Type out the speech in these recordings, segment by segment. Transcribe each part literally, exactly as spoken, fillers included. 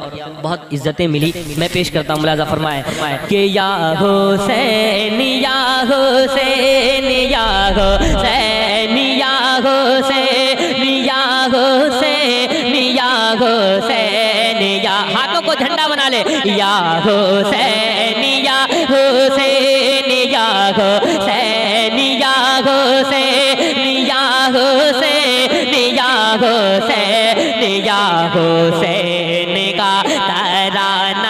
बहुत इज्जतें मिली। मैं पेश करता हूँ, मुलाजा फरमाए कि या हुसैन या हुसैन या हुसैन या हुसैन या हुसैन या हुसैन या, हाथों को झंडा बना ले, या हुसैन या हुसैन या हुसैन या हुसैन या हुसैन या हुसैन या हुसैन का तराना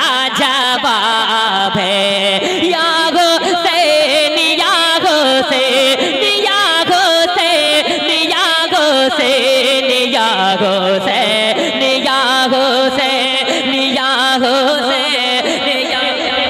लाजवाब है। या हुसैन या हुसैन या हुसैन या हुसैन या हुसैन या हुसैन या हुसैन या,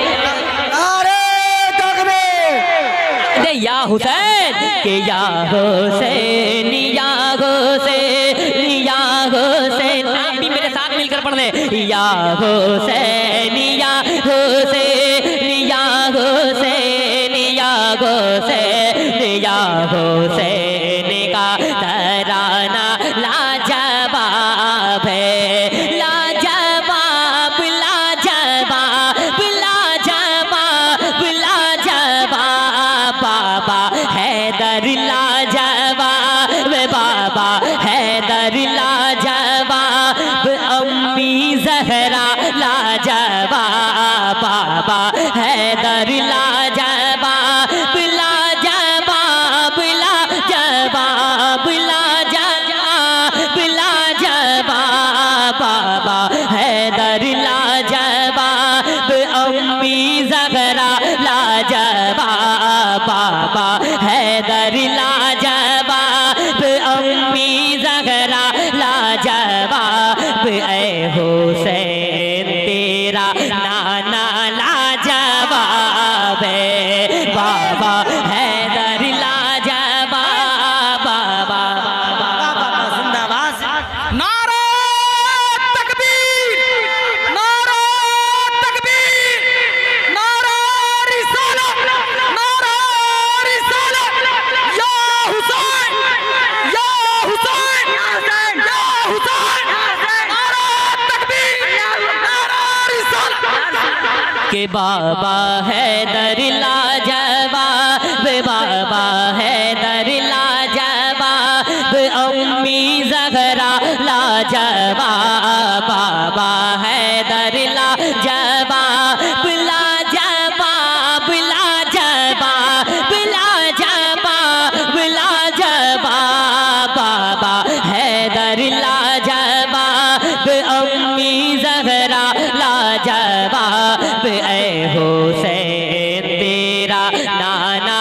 नारे तकबीर, दे या हुसैन के या हुसैन या हुसैन या हुसैन। आप भी मेरे साथ मिलकर पढ़ ले, या हुसैन या हुसैन या हुसैन या हुसैन या हुसैन का तराना लाजवाब है। लाजवाब लाजवाब लाजवाब लाजवाब बाबा हैदर लाजवाब, बाबा हैदर लाजवाब, अम्मी ज़हरा लाजवाब, बाबा हैदर लाजवाब लाजवाब लाजवाब लाजवाब लाजवाब, बाबा हैदर लाजवाब, अम्मी ज़हरा लाजवाब, बाबा हैदर लाजवाब, अम्मी ज़हरा लाजवाब। ऐ हुसैन तेरा नाना लाजवाब है, बाबा हैदर लाजवाब, बाबा जिंदाबाद। नारे तकबीर, नारे तकबीर, नारे रिसालत, नारे रिसालत। या हुसैन या हुसैन या हुसैन, नारे तकबीर, नारे रिसालत। के बाबा हैदर लाजवाब, बाबा हैदर लाजवाब, अम्मी ज़हरा लाजवाब, बाबा हैदर लाजवाब लाजवाब लाजवाब लाजवाब लाजवाब, बाबा हैदर लाजवाब, अम्मी ज़हरा लाजवाब। ऐ हुसैन तेरा नाना,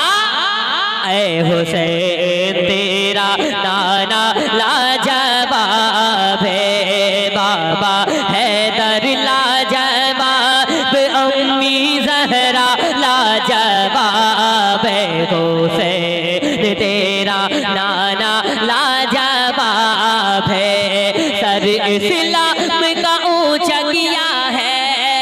ऐ हुसैन तेरा नाना लाजवाब है, बाबा हैदर लाजवाब, अम्मी ज़हरा लाजवाब है। हुसैन तेरा नाना लाजवाब है। सर इस्लाम का ऊंचा किया है,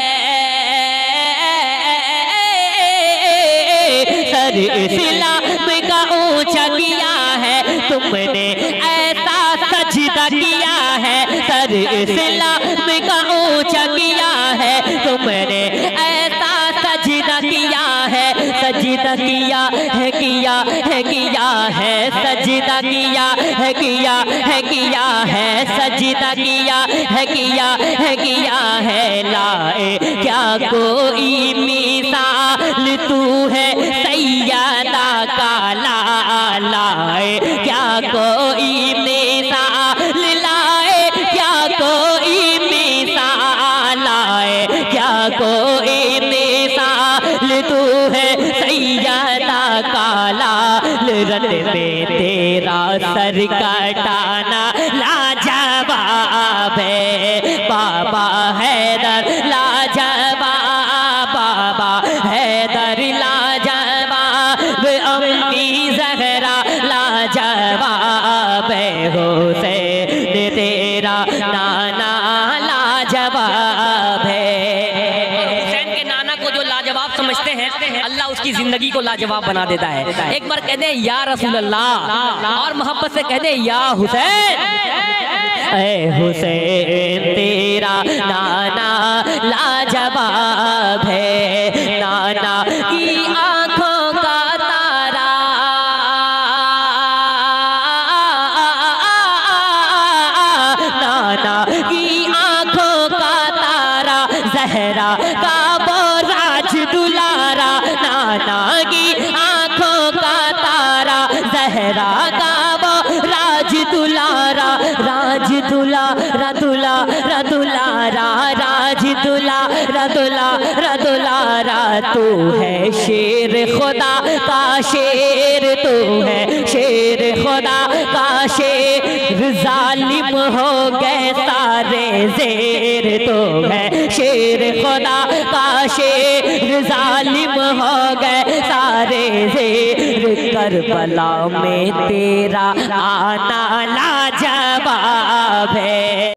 सर इस्लाम का ऊंचा किया है, तुमने ऐसा सजदा किया है। सर इस्लाम का ऊंचा किया है, तुमने ऐसा सजदा किया है। सजदा किया है किया है किया है, सजदा किया है किया है किया है, सजदा किया है किया है किया है। लाए क्या कोई मिसाल तू है सैयदा का लाए, क्या कोई मिसाल लाए, क्या कोई मिसाल लाए, क्या कोई मिसाल तू है सैयदा का लाल। रन में तेरा सर कटाना लाजवाब है, बाबा हैदर लाजवाब, बाबा हैदर लाजवाब, अम्मी ज़हरा लाजवाब है। हुसैन तेरा नाना लाजवाब है। हुसैन के नाना को जो लाजवाब समझते हैं, अल्लाह उसकी उनकी जिंदगी को लाजवाब बना देता है। एक बार कहते हैं या रसूल अल्लाह और मोहब्बत से कहते हैं या हुसैन। ऐ हुसैन तेरा नाना लाजवाब है, नाना की आंखों का तारा, नाना की आंखों का तारा, जहरा का वो राज दुलारा, नाना की आंखों का तारा, जहरा का वो राज दुलारा, राज दुलारा दुलारा दुलारा, राज दुलारा दुलारा दुलारा। तू है शेर खुदा का शेर, तू है शेर खुदा का शेर, जालिम हो गए सारे जेर, तू है शेर खुदा का शेर, जालिम हो गए सारे जेर। करबला में तेरा आना लाजवाब है।